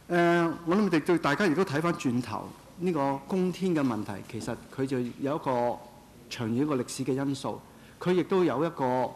我諗哋對大家亦都睇翻轉頭呢個公天嘅問題，其實佢就有一個長遠一個歷史嘅因素，佢亦都有一個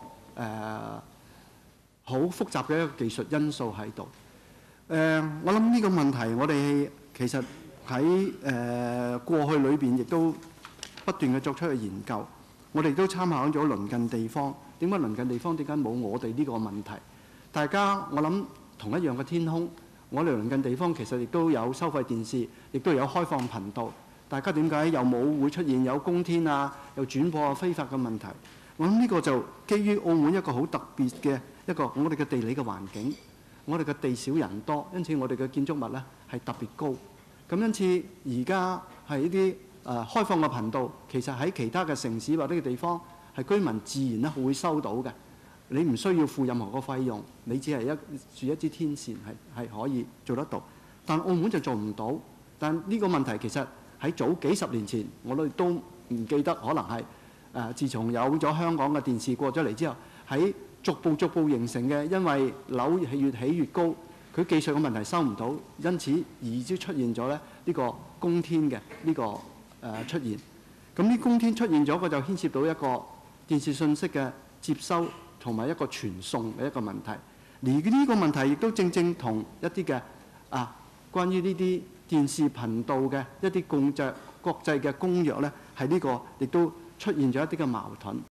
好複雜嘅一個技術因素喺度。我諗呢個問題，我哋其實喺過去裏邊亦都不斷嘅作出嘅研究，我哋都參考咗鄰近地方。點解鄰近地方點解冇我哋呢個問題？大家我諗同一樣嘅天空，我哋鄰近地方其實亦都有收費電視，亦都有開放頻道。大家點解又冇會出現有公天啊、又轉播啊非法嘅問題？我諗呢個就基於澳門一個好特別嘅一個我哋嘅地理嘅環境，我哋嘅地少人多，因此我哋嘅建築物咧係特別高。咁因此而家係呢啲開放嘅頻道，其實喺其他嘅城市或者嘅地方係居民自然咧會收到嘅。你唔需要付任何嘅費用，你只係豎一支天線係可以做得到。但澳門就做唔到。但呢個問題其實喺早幾十年前，我哋都唔記得，可能係自從有咗香港嘅電視過咗嚟之後，喺逐步形成嘅，因為樓越起越高，佢技術嘅問題收唔到，因此而之出現咗咧呢個公天嘅呢個出現。咁呢公天出現咗，佢就牽涉到一個電視信息嘅接收同埋一個傳送嘅一個問題。而呢個問題亦都正同一啲嘅關於呢啲電視頻道嘅一啲國際嘅公約咧，係呢個亦都出現咗一啲嘅矛盾。